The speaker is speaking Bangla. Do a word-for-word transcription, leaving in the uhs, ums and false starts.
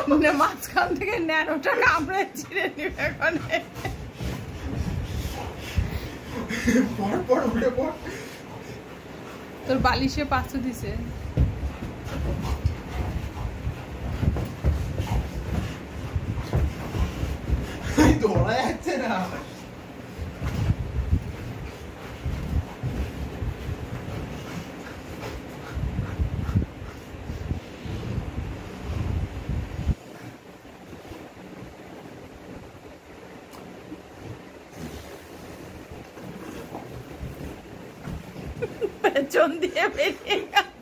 মানে মাঝখান থেকে ন্যানোটা কামড়ে ছিঁড়ে নিবে ওখানে। তোর বালিশে পাঁচশো দিছে। ধরা যাচ্ছে না। পেছন দিয়ে বেরিয়ে